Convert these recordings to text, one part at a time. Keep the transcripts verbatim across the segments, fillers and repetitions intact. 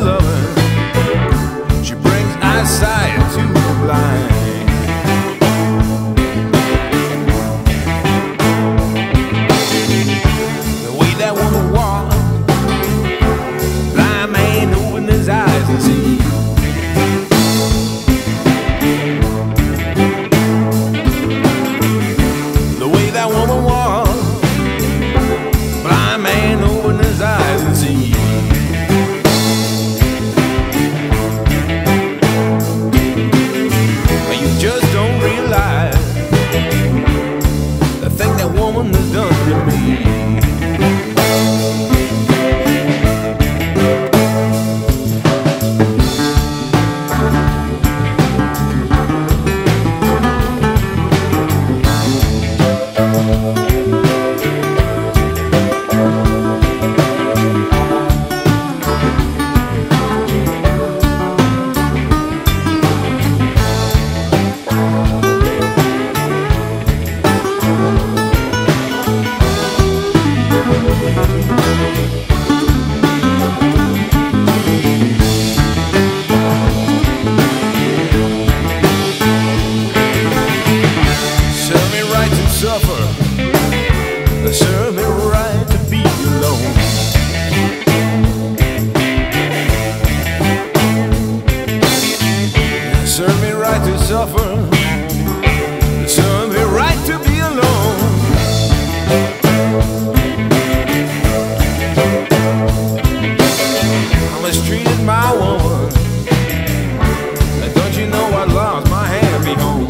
loving. She brings eyesight to the blind. The way that woman walks, blind man open his eyes and see. The way that woman walks, blind man open his eyes and see. You just don't realize the thing that woman has done to me. Suffer, they serve me right to be alone. They serve me right to suffer, they serve me right to be alone. I mistreated my woman, and don't you know I lost my happy home.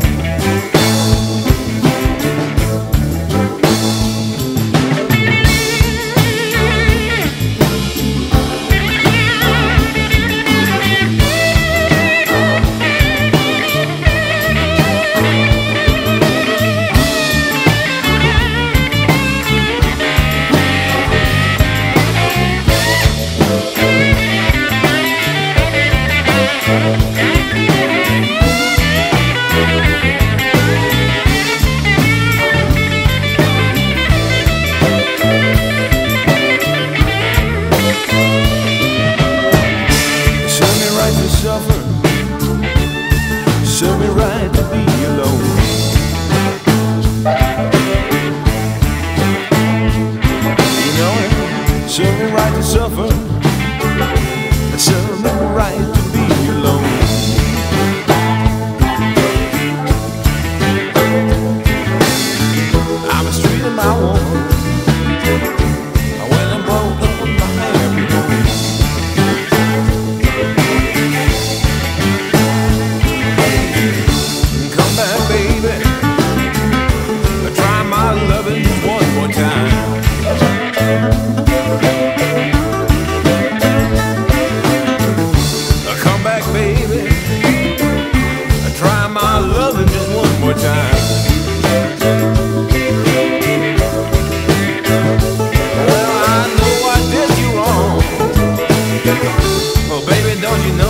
Suffer, serve me right to be alone. You know it, serve me right to suffer, serve me right to be alone. I mistreated my woman, I went and broke up with my happy home. Well, I know I did you wrong. Oh, baby, don't you know